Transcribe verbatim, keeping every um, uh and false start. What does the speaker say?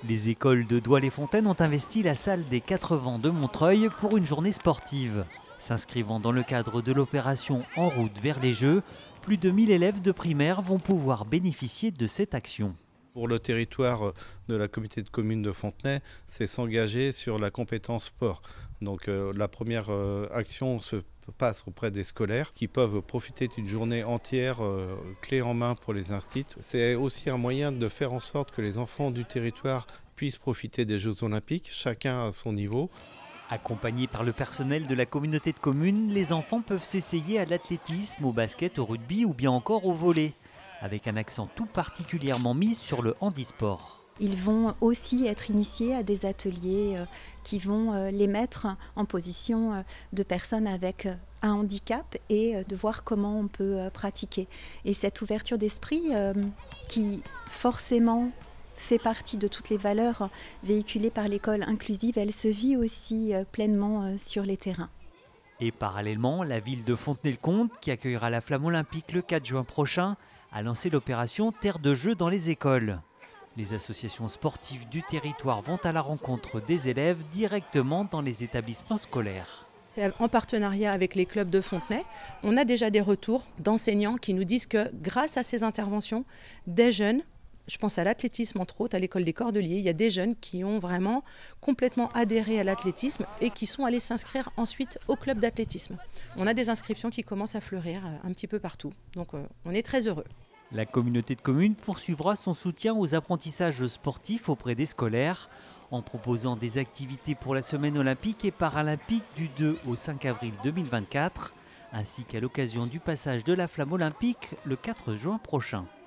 Les écoles de Douai-les-Fontaines ont investi la salle des Quatre Vents de Montreuil pour une journée sportive. S'inscrivant dans le cadre de l'opération En route vers les Jeux, plus de mille élèves de primaire vont pouvoir bénéficier de cette action. Pour le territoire de la communauté de communes de Fontenay, c'est s'engager sur la compétence sport. Donc euh, la première euh, action se passe auprès des scolaires qui peuvent profiter d'une journée entière euh, clé en main pour les instituts. C'est aussi un moyen de faire en sorte que les enfants du territoire puissent profiter des Jeux olympiques, chacun à son niveau. Accompagnés par le personnel de la communauté de communes, les enfants peuvent s'essayer à l'athlétisme, au basket, au rugby ou bien encore au volley, avec un accent tout particulièrement mis sur le handisport. Ils vont aussi être initiés à des ateliers qui vont les mettre en position de personnes avec un handicap et de voir comment on peut pratiquer. Et cette ouverture d'esprit qui forcément fait partie de toutes les valeurs véhiculées par l'école inclusive, elle se vit aussi pleinement sur les terrains. Et parallèlement, la ville de Fontenay-le-Comte, qui accueillera la Flamme olympique le quatre juin prochain, a lancé l'opération Terre de Jeux dans les écoles. Les associations sportives du territoire vont à la rencontre des élèves directement dans les établissements scolaires. En partenariat avec les clubs de Fontenay, on a déjà des retours d'enseignants qui nous disent que grâce à ces interventions, des jeunes, je pense à l'athlétisme entre autres, à l'école des Cordeliers, il y a des jeunes qui ont vraiment complètement adhéré à l'athlétisme et qui sont allés s'inscrire ensuite au club d'athlétisme. On a des inscriptions qui commencent à fleurir un petit peu partout, donc on est très heureux. La communauté de communes poursuivra son soutien aux apprentissages sportifs auprès des scolaires en proposant des activités pour la semaine olympique et paralympique du deux au cinq avril deux mille vingt-quatre, ainsi qu'à l'occasion du passage de la Flamme olympique le quatre juin prochain.